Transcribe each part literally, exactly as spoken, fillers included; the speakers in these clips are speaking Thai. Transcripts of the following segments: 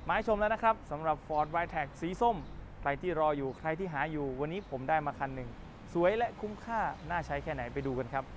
มาให้ชมแล้วนะครับสำหรับ Ford Wildtrak สีส้มใครที่รออยู่ใครที่หาอยู่วันนี้ผมได้มาคันหนึ่งสวยและคุ้มค่าน่าใช้แค่ไหนไปดูกันครับ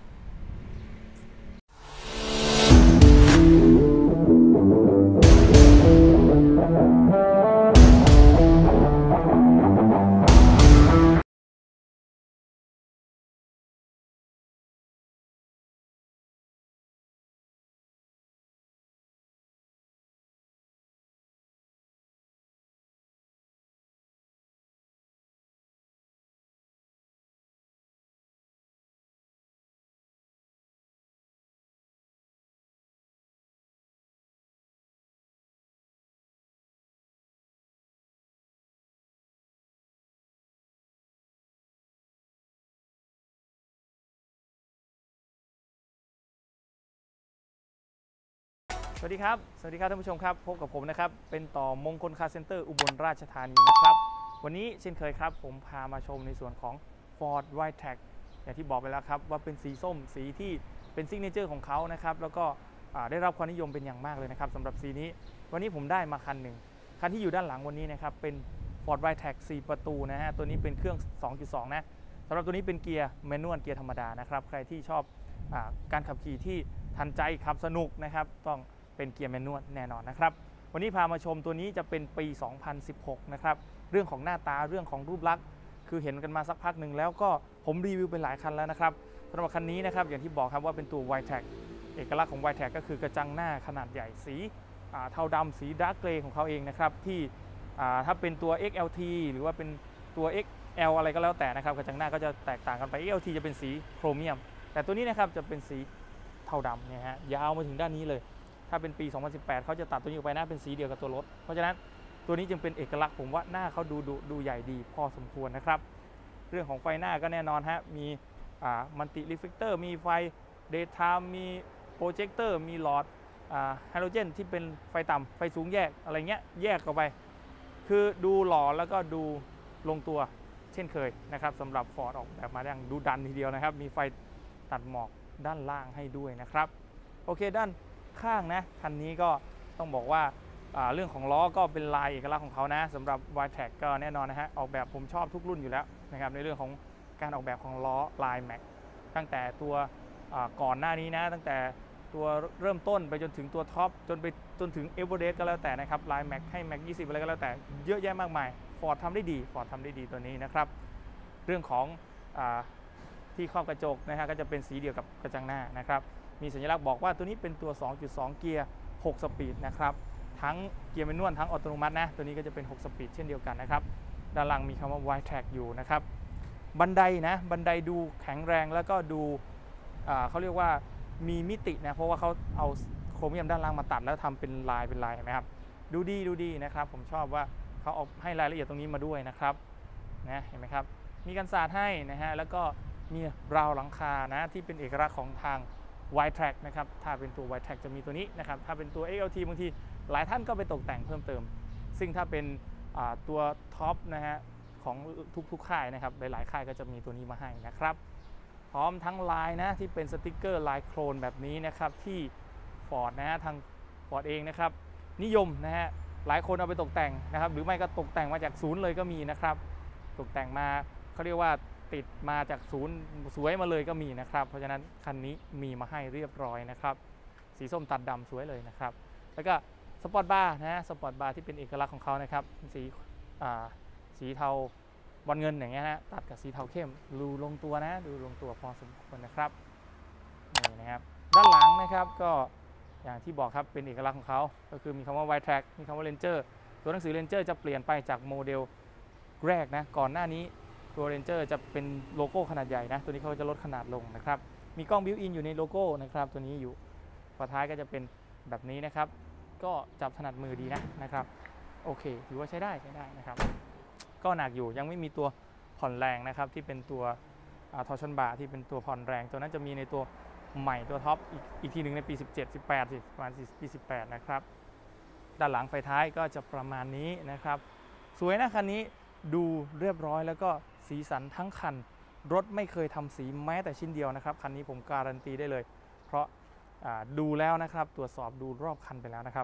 สวัสดีครับสวัสดีครับท่านผู้ชมครับพบกับผมนะครับเป็นต่อมงคลคาร์เซ็นเตอร์อุบลราชธานีนะครับวันนี้เช่นเคยครับผมพามาชมในส่วนของ Ford Wildtrak อย่างที่บอกไปแล้วครับว่าเป็นสีส้มสีที่เป็นซิกเนเจอร์ของเขานะครับแล้วก็ได้รับความนิยมเป็นอย่างมากเลยนะครับสำหรับสีนี้วันนี้ผมได้มาคันหนึ่งคันที่อยู่ด้านหลังวันนี้นะครับเป็น Ford Wildtrak สี่ประตูนะฮะตัวนี้เป็นเครื่อง สองจุดสอง นะสำหรับตัวนี้เป็นเกียร์แมนนวลเกียร์ธรรมดานะครับใครที่ชอบอาการขับขี่ที่ทันใจขับสนุกนะครับต้องเป็นเกียร์แมนนวลแน่นอนนะครับวันนี้พามาชมตัวนี้จะเป็นปี สองพันสิบหก นะครับเรื่องของหน้าตาเรื่องของรูปลักษณ์คือเห็นกันมาสักพักหนึ่งแล้วก็ผมรีวิวเป็นหลายคันแล้วนะครับสำหรับคันนี้นะครับอย่างที่บอกครับว่าเป็นตัว Wildtrak เอกลักษณ์ของ Wildtrak ก็คือกระจังหน้าขนาดใหญ่สีเทาดำสีดาร์กเกรย์ของเขาเองนะครับที่ถ้าเป็นตัว เอ็กซ์ แอล ที หรือว่าเป็นตัว เอ็กซ์ แอล อะไรก็แล้วแต่นะครับกระจังหน้าก็จะแตกต่างกันไป เอ็กซ์ แอล ที จะเป็นสีโครเมียมแต่ตัวนี้นะครับจะเป็นสีเทาดำเนี่ยฮะยาวมาถึงด้านนี้เลยถ้าเป็นปี สองพันสิบแปด เขาจะตัดตัวนี้ออกไปหน้าเป็นสีเดียวกับตัวรถเพราะฉะนั้นตัวนี้จึงเป็นเอกลักษณ์ผมว่าหน้าเขาดูดูดูใหญ่ดีพอสมควรนะครับเรื่องของไฟหน้าก็แน่นอนฮะมีอ่ามัลติรีเฟลเตอร์มีไฟเดย์ไทม์มีโปรเจคเตอร์มีหลอดอ่าไฮโดรเจนที่เป็นไฟต่ำไฟสูงแยกอะไรเงี้ยแยกออกไปคือดูหล่อแล้วก็ดูลงตัวเช่นเคยนะครับสำหรับ Ford ออกแบบมาอย่างดูดันทีเดียวนะครับมีไฟตัดหมอกด้านล่างให้ด้วยนะครับโอเคด้านข้างนะคันนี้ก็ต้องบอกว่าเรื่องของล้อก็เป็นลายเอกลักษณ์ของเขานะสำหรับ Wildtrak ก็แน่นอนนะฮะออกแบบผมชอบทุกรุ่นอยู่แล้วนะครับในเรื่องของการออกแบบของล้อลายแม็กตั้งแต่ตัวก่อนหน้านี้นะตั้งแต่ตัวเริ่มต้นไปจนถึงตัวท็อปจนไปจนถึงเอเวอเรสต์ก็แล้วแต่นะครับลายแม็กให้แม็กยี่สิบอะไรก็แล้วแต่เยอะแยะมากมาย Ford ทำได้ดี Ford ทำได้ดีตัวนี้นะครับเรื่องของอที่ครอบกระจกนะฮะก็จะเป็นสีเดียวกับกระจังหน้านะครับมีสัญลักษณ์บอกว่าตัวนี้เป็นตัว สองจุดสอง เกียร์หกสปีดนะครับทั้งเกียร์แมนนวลทั้งอัตโนมัตินะตัวนี้ก็จะเป็นหกสปีดเช่นเดียวกันนะครับด้านหลังมีคำว่า Wildtrak อยู่นะครับบันไดนะบันไดดูแข็งแรงแล้วก็ดูเขาเรียกว่ามีมิตินะเพราะว่าเขาเอาโครเมียมด้านล่างมาตัดแล้วทำเป็นลายเป็นลายเห็นไหมครับดูดีดูดีนะครับผมชอบว่าเขาเอาให้รายละเอียดตรงนี้มาด้วยนะครับนะเห็นไหมครับมีกันสาดให้นะฮะแล้วก็มีราวหลังคานะที่เป็นเอกลักษณ์ของทางWildtrak นะครับถ้าเป็นตัว Wildtrak จะมีตัวนี้นะครับถ้าเป็นตัว เอ็กซ์ แอล ที บางทีหลายท่านก็ไปตกแต่งเพิ่มเติมซึ่งถ้าเป็นตัวท็อปนะฮะของทุกๆค่ายนะครับหลายๆค่ายก็จะมีตัวนี้มาให้นะครับพร้อมทั้งลายนะที่เป็นสติกเกอร์ลายโครนแบบนี้นะครับที่ Ford นะฮะทาง Ford เองนะครับนิยมนะฮะหลายคนเอาไปตกแต่งนะครับหรือไม่ก็ตกแต่งมาจากศูนย์เลยก็มีนะครับตกแต่งมาเขาเรียกว่าติดมาจากศูนย์สวยมาเลยก็มีนะครับเพราะฉะนั้นคันนี้มีมาให้เรียบร้อยนะครับสีส้มตัดดำสวยเลยนะครับแล้วก็สปอร์ตบาร์นะสปอร์ตบาร์ที่เป็นเอกลักษณ์ของเขานะครับสีสีเทาบอลเงินอย่างเงี้ยฮะตัดกับสีเทาเข้มดูลงตัวนะดูลงตัวพอสมควรนะครับนี่นะครับด้านหลังนะครับก็อย่างที่บอกครับเป็นเอกลักษณ์ของเขาก็คือมีคำว่า Wildtrak มีคำว่า Ranger ตัวหนังสือ Ranger จะเปลี่ยนไปจากโมเดลแรกนะก่อนหน้านี้ตัว Ranger จะเป็นโลโก้ขนาดใหญ่นะตัวนี้เขาจะลดขนาดลงนะครับมีกล้องบิวอินอยู่ในโลโก้นะครับตัวนี้อยู่ฝาท้ายก็จะเป็นแบบนี้นะครับก็จับถนัดมือดีนะนะครับโอเคถือว่าใช้ได้ใช้ได้นะครับก็หนักอยู่ยังไม่มีตัวผ่อนแรงนะครับที่เป็นตัวทอร์ชันบาร์ที่เป็นตัวผ่อนแรงตัวนั้นจะมีในตัวใหม่ตัวท็อปอีกอีกทีหนึ่งในปีสิบเจ็ด สิบแปดสิประมาณปีสิบแปดนะครับด้านหลังไฟท้ายก็จะประมาณนี้นะครับสวยนะคันนี้ดูเรียบร้อยแล้วก็สีสันทั้งคันรถไม่เคยทำสีแม้แต่ชิ้นเดียวนะครับคันนี้ผมการันตีได้เลยเพราะดูแล้วนะครับตรวจสอบดูรอบคันไปแล้วนะครับ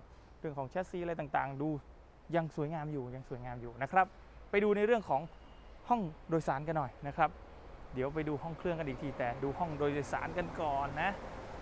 รื่องของแชสซีอะไรต่างๆดูยังสวยงามอยู่ยังสวยงามอยู่นะครับไปดูในเรื่องของห้องโดยสารกันหน่อยนะครับเดี๋ยวไปดูห้องเครื่องกันอีกทีแต่ดูห้องโดยสารกันก่อนนะ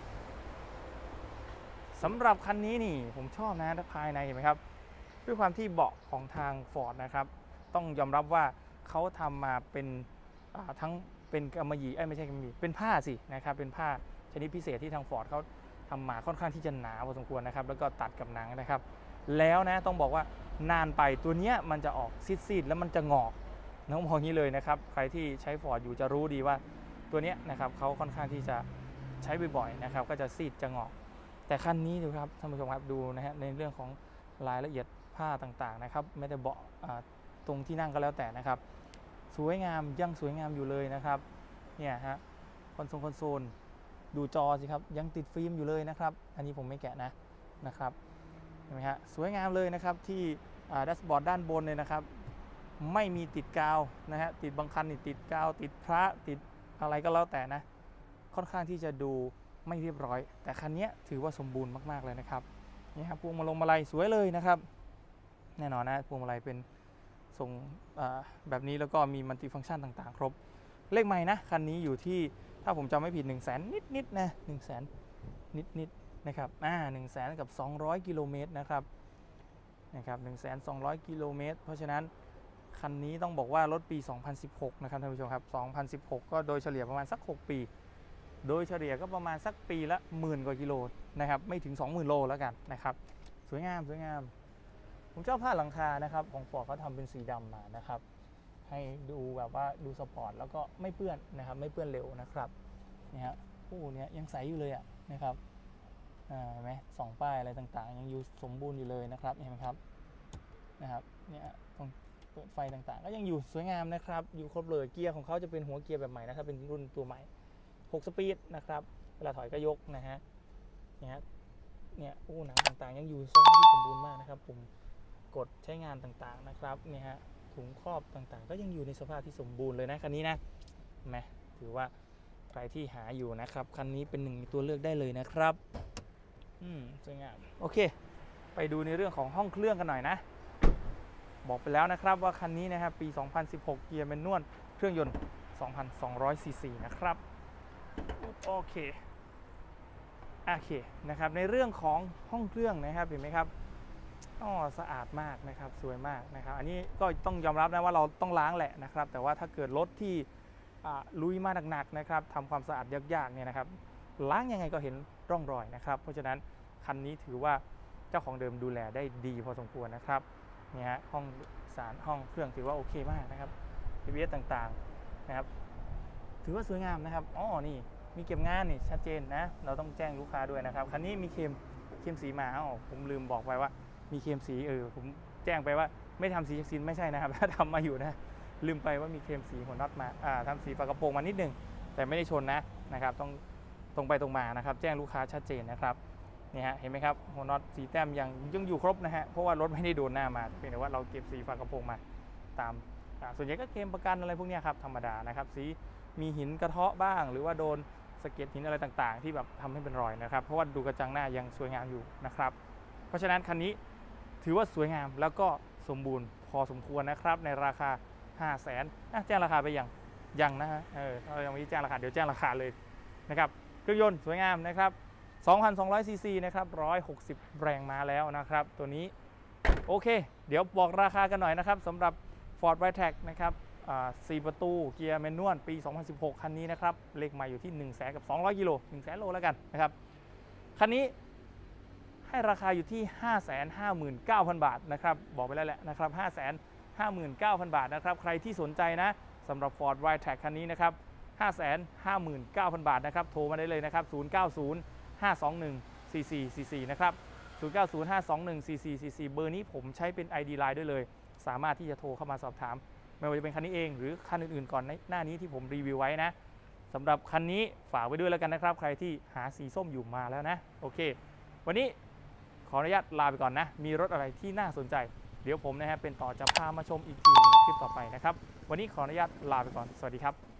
สำหรับคันนี้นี่ผมชอบนะภายในเห็นไหมครับด้วยความที่เบาะของทาง Ford นะครับต้องยอมรับว่าเขาทำมาเป็นทั้งเป็นกำมะหยี่ไม่ใช่กำมะหยี่เป็นผ้าสินะครับเป็นผ้าชนิดพิเศษที่ทาง Ford เขาทำมาค่อนข้างที่จะหนาพอสมควรนะครับแล้วก็ตัดกับหนังนะครับแล้วนะต้องบอกว่านานไปตัวนี้มันจะออกซีดๆแล้วมันจะงอกน้องมองนี้เลยนะครับใครที่ใช้ Ford อยู่จะรู้ดีว่าตัวนี้นะครับเขาค่อนข้างที่จะใช้บ่อยๆนะครับก็จะซีดจะงอกแต่คันนี้ดูครับท่านผู้ชมครับดูนะฮะในเรื่องของรายละเอียดผ้าต่างๆนะครับไม่ได้เบาะตรงที่นั่งก็แล้วแต่นะครับสวยงามยังสวยงามอยู่เลยนะครับเนี่ยฮะคอนโซลคอนโซลดูจอสิครับยังติดฟิล์มอยู่เลยนะครับอันนี้ผมไม่แกะนะนะครับเห็นไหมฮะสวยงามเลยนะครับที่แดชบอร์ดด้านบนเลยนะครับไม่มีติดกาวนะฮะติดบางคันนี่ติดกาวติดพระติดอะไรก็แล้วแต่นะค่อนข้างที่จะดูไม่เรียบร้อยแต่คันนี้ถือว่าสมบูรณ์มากๆเลยนะครับนี่ครับพวงมาลงมาลัยสวยเลยนะครับแน่นอนนะพวงมาลัยเป็นทรงแบบนี้แล้วก็มีมัลติฟังก์ชันต่างๆครบเลขใหม่นะคันนี้อยู่ที่ถ้าผมจำไม่ผิด หนึ่งแสน นิดๆนะ หนึ่งแสน นิดๆนะครับอ่า หนึ่งแสน กับ สองร้อย กิโลเมตรนะครับนะครับ หนึ่งแสนสองร้อย กิโลเมตรเพราะฉะนั้นคันนี้ต้องบอกว่ารถปี สองพันสิบหก นะครับท่านผู้ชมครับ สองพันสิบหก ก็โดยเฉลี่ยประมาณสัก หก ปีโดยเฉลี่ยก็ประมาณสักปีละหมื่นกว่ากิโลนะครับไม่ถึง สองหมื่น โลแล้วกันนะครับสวยงามสวยงามผมชอบผ้าหลังคานะครับของ Ford เขาทำเป็นสีดำมานะครับให้ดูแบบว่าดูสปอร์ตแล้วก็ไม่เปื้อนนะครับไม่เปื้อนเร็วนะครับนี่ฮะผู้เนี้ยยังใสอยู่เลยอ่ะนะครับอ่าเห็นไหมสองป้ายอะไรต่างๆยังอยู่สมบูรณ์อยู่เลยนะครับเห็นไหมครับนะครับเนี่ยตรงเปิดไฟต่างๆก็ยังอยู่สวยงามนะครับอยู่ครบเลยเกียร์ของเขาจะเป็นหัวเกียร์แบบใหม่นะครับเป็นรุ่นตัวใหม่หกสปีดนะครับเวลาถอยก็ยกนะฮะเนี่ยเนี่ยอู้หนังต่างๆยังอยู่สภาพที่สมบูรณ์มากนะครับผมกดใช้งานต่างๆนะครับเนี่ยฮะถุงครอบต่างๆก็ยังอยู่ในสภาพที่สมบูรณ์เลยนะคันนี้นะแหมถือว่าใครที่หาอยู่นะครับคันนี้เป็นหนึ่งตัวเลือกได้เลยนะครับอืมสวยงามโอเคไปดูในเรื่องของห้องเครื่องกันหน่อยนะบอกไปแล้วนะครับว่าคันนี้นะครับปี สองพันสิบหก เกียร์แมนนวลเครื่องยนต์ สองพันสองร้อย ซี ซี นะครับโอเคโอเคนะครับในเรื่องของห้องเครื่องนะครับเห็นไหมครับอ๋อสะอาดมากนะครับสวยมากนะครับอันนี้ก็ต้องยอมรับนะว่าเราต้องล้างแหละนะครับแต่ว่าถ้าเกิดรถที่ลุยมาหนักๆนะครับทำความสะอาดยากๆเนี่ยนะครับล้างยังไงก็เห็นร่องรอยนะครับเพราะฉะนั้นคันนี้ถือว่าเจ้าของเดิมดูแลได้ดีพอสมควรนะครับนี่ฮะห้องสารห้องเครื่องถือว่าโอเคมากนะครับ พี วี เอส ต่างๆนะครับถือว่าสวยงามนะครับอ๋อนี่มีเก็บงานนี่ชัดเจนนะเราต้องแจ้งลูกค้าด้วยนะครับคันนี้มีเคมเคมสีมาอ๋อผมลืมบอกไปว่ามีเคมสีเออผมแจ้งไปว่าไม่ทำสีจากซินไม่ใช่นะครับถ้าทำมาอยู่นะลืมไปว่ามีเคมสีหัวน็อตมาอ่าทำสีฝากระโปรงมานิดนึงแต่ไม่ได้ชนนะนะครับต้องตรงไปตรงมานะครับแจ้งลูกค้าชัดเจนนะครับนี่ฮะเห็นไหมครับหัวน็อตสีแต้มยังยังอยู่ครบนะฮะเพราะว่ารถไม่ได้โดนหน้ามาเพียงแต่ว่าเราเก็บสีฝากระโปรงมาตามส่วนใหญ่ก็เคลมประกันอะไรพวกนี้ครับธรรมดานะครับสีมีหินกระเทาะบ้างหรือว่าโดนสะเก็ดหินอะไรต่างๆที่แบบทำให้เป็นรอยนะครับเพราะว่าดูกระจังหน้ายังสวยงามอยู่นะครับเพราะฉะนั้นคันนี้ถือว่าสวยงามแล้วก็สมบูรณ์พอสมควรนะครับในราคา ห้าแสน แจ้งราคาไปยังยังนะฮะเออเรายังไม่แจ้งราคาเดี๋ยวแจ้งราคาเลยนะครับเครื่องยนต์สวยงามนะครับ สองพันสองร้อย ซี ซี นะครับหนึ่งร้อยหกสิบแรงม้าแล้วนะครับตัวนี้โอเคเดี๋ยวบอกราคากันหน่อยนะครับสำหรับ Ford Wildtrak นะครับสี่ประตูเกียร์แมนนวลปี สองพันสิบหก คันนี้นะครับเลขมาอยู่ที่ หนึ่งแสน กับ สองร้อย กิโล หนึ่งแสน โลแล้วกันนะครับคันนี้ให้ราคาอยู่ที่ ห้าแสนห้าหมื่นเก้าพัน บาทนะครับบอกไปแล้วแหละนะครับ ห้าแสนห้าหมื่นเก้าพัน บาทนะครับใครที่สนใจนะสำหรับ Ford Wildtrak คันนี้นะครับ ห้าแสนห้าหมื่นเก้าพัน บาทนะครับโทรมาได้เลยนะครับศูนย์ เก้า ศูนย์ ห้า สอง หนึ่ง สี่ สี่ สี่ สี่นะครับศูนย์ เก้า ศูนย์ ห้า สอง หนึ่ง สี่ สี่ สี่ สี่เบอร์นี้ผมใช้เป็น ไอ ดี Line ด้วยเลยสามารถที่จะโทรเข้ามาสอบถามไม่ว่าจะเป็นคันนี้เองหรือคันอื่นๆก่อนในหน้านี้ที่ผมรีวิวไว้นะสำหรับคันนี้ฝากไว้ด้วยแล้วกันนะครับใครที่หาสีส้มอยู่มาแล้วนะโอเควันนี้ขออนุญาตลาไปก่อนนะมีรถอะไรที่น่าสนใจเดี๋ยวผมนะฮะเป็นต่อจะพามาชมอีกทีในคลิปต่อไปนะครับวันนี้ขออนุญาตลาไปก่อนสวัสดีครับ